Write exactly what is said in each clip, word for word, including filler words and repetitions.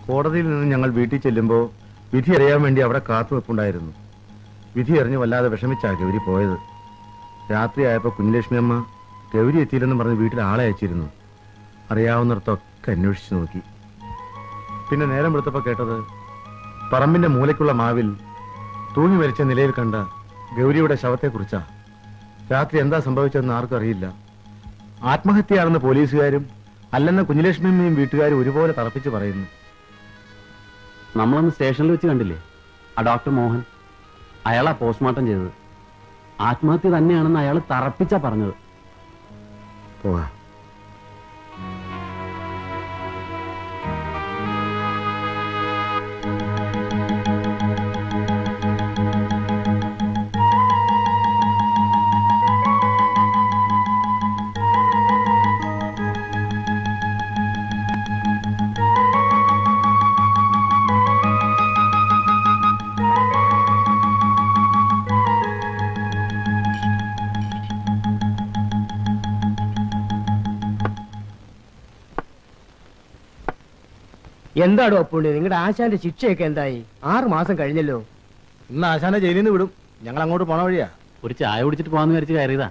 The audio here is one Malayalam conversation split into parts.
കോടതിയിൽ നിന്ന് ഞങ്ങൾ വീട്ടിൽ ചെല്ലുമ്പോൾ വിധി അറിയാൻ വേണ്ടി അവിടെ കാത്തുവെപ്പുണ്ടായിരുന്നു. വിധി അറിഞ്ഞ് വല്ലാതെ വിഷമിച്ചാ ഗൗരി പോയത്. രാത്രിയായപ്പോൾ കുഞ്ഞലക്ഷ്മി അമ്മ ഗൗരി എത്തിയില്ലെന്ന് പറഞ്ഞ് വീട്ടിൽ ആളെ അയച്ചിരുന്നു. അറിയാവുന്നിടത്തൊക്കെ അന്വേഷിച്ചു നോക്കി. പിന്നെ നേരം വെളുത്തപ്പോൾ കേട്ടത് പറമ്പിന്റെ മൂലയ്ക്കുള്ള മാവിൽ തൂങ്ങി മരിച്ച നിലയിൽ കണ്ട ഗൗരിയുടെ ശവത്തെക്കുറിച്ചാ. രാത്രി എന്താ സംഭവിച്ചതെന്ന് ആർക്കും അറിയില്ല. ആത്മഹത്യയാണെന്ന് പോലീസുകാരും അല്ലെന്ന് കുഞ്ഞലക്ഷ്മിയമ്മയും വീട്ടുകാരും ഒരുപോലെ തറപ്പിച്ച് പറയുന്നു. നമ്മളന്ന് സ്റ്റേഷനിൽ വെച്ച് കണ്ടില്ലേ ആ ഡോക്ടർ മോഹൻ? അയാളാ പോസ്റ്റ്മോർട്ടം ചെയ്തത്. ആത്മഹത്യ തന്നെയാണെന്ന് അയാൾ തറപ്പിച്ചാ പറഞ്ഞത്. പോവാ. എന്താണോ അപ്പുണ്ട് നിങ്ങളുടെ ആശാന്റെ ശിക്ഷയൊക്കെ എന്തായി? ആറു മാസം കഴിഞ്ഞല്ലോ. ഇന്ന് ആശാനെ ജയിലിൽ നിന്ന് വിടും. ഞങ്ങൾ അങ്ങോട്ട് പോണ വഴിയാ. ഒരു ചായ കുടിച്ചിട്ട് പോകാന്ന് വിചാരിച്ച് കയറിയതാ.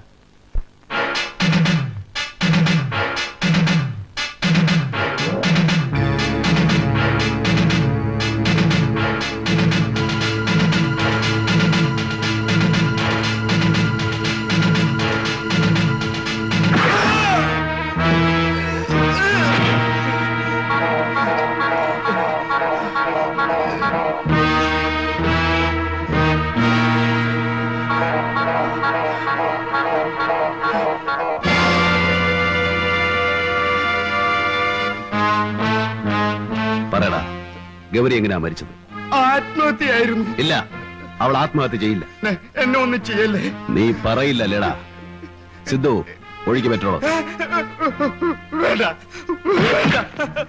ഗൗരി എങ്ങനെയാ മരിച്ചത്? ആത്മഹത്യയായിരുന്നു. ഇല്ല, അവൾ ആത്മഹത്യ ചെയ്യില്ല. എന്നെ ഒന്നും ചെയ്യല്ലേ. നീ പറയില്ല ലേടാ. സിദ്ധു, ഒഴുക്കി പെട്രോളോ. വേണ്ട വേണ്ട.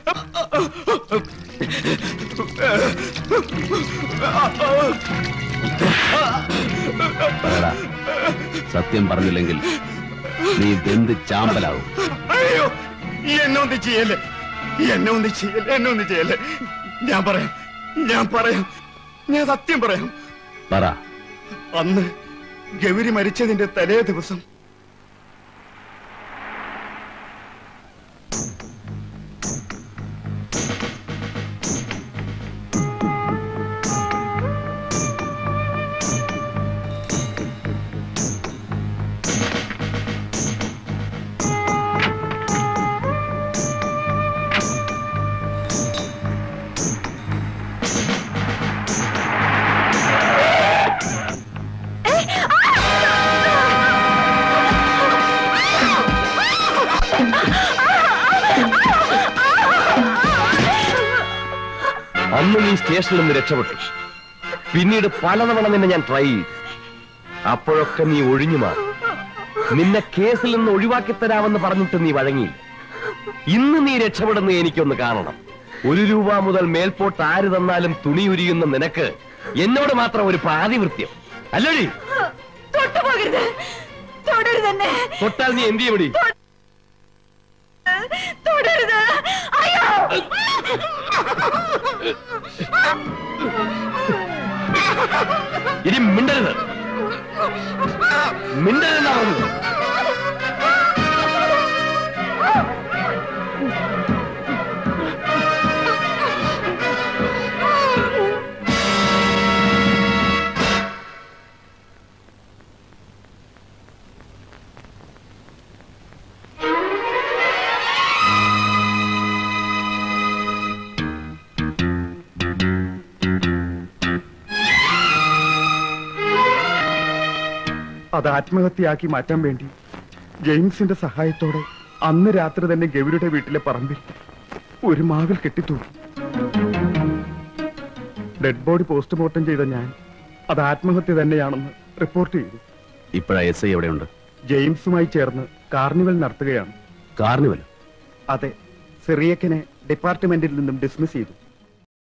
സത്യം പറഞ്ഞില്ലെങ്കിൽ നീ വെന്ത് ചാമ്പലാവും. അയ്യോ, എന്നെ ഒന്നും ചെയ്യല്ലേ, എന്നെ ഒന്നും ചെയ്യല്ലേ, എന്നെ ഒന്നും ചെയ്യല്ലേ. ഞാൻ പറയാം, ഞാൻ പറയാം, ഞാൻ സത്യം പറയാം. പറ. അന്ന് ഗൗരി മരിച്ചതിന്റെ തലേ ദിവസം അന്ന് നീ സ്റ്റേഷനിൽ നിന്ന് രക്ഷപ്പെട്ടു. പിന്നീട് പലതവണ നിന്നെ ഞാൻ ട്രൈ ചെയ്തു. അപ്പോഴൊക്കെ നീ ഒഴിഞ്ഞു മാറി. നിന്നെ കേസിൽ നിന്ന് ഒഴിവാക്കി തരാമെന്ന് പറഞ്ഞിട്ട് നീ വഴങ്ങിയില്ല. ഇന്ന് നീ രക്ഷപ്പെടുന്ന എനിക്കൊന്ന് കാണണം. ഒരു രൂപ മുതൽ മേൽപോട്ട് ആര് തന്നാലും തുണി ഉരിയുന്ന നിനക്ക് എന്നോട് മാത്രം ഒരു പാതിവൃത്യം അല്ലടി? തൊട്ടാൽ നീ എന്ത് ചെയ്യടി? ഇനി മിണ്ടരുത്, മിണ്ടരുതെന്നാ പറഞ്ഞത്. അത് ആത്മഹത്യയാക്കി മാറ്റാൻ വേണ്ടി ജെയിംസിന്റെ സഹായത്തോടെ അന്ന് രാത്രി തന്നെ ഗൗരിയുടെ വീട്ടിലെ പറമ്പിൽ ഒരു മാവിൽ കെട്ടിത്തൂക്കി. ഡെഡ് ബോഡി പോസ്റ്റ്മോർട്ടം ചെയ്ത ഞാൻ അത് ആത്മഹത്യ തന്നെയാണെന്ന് റിപ്പോർട്ട് ചെയ്തു. ഇപ്പോഴാ എസ് ഐ എവിടെയുണ്ട്? ജെയിംസുമായി ചേർന്ന് കാർണിവൽ നടത്തുകയാണ്. കാർണിവൽ? അതെ, സിറിയക്കിനെ ഡിപ്പാർട്ട്മെന്റിൽ നിന്നും ഡിസ്മിസ് ചെയ്തു.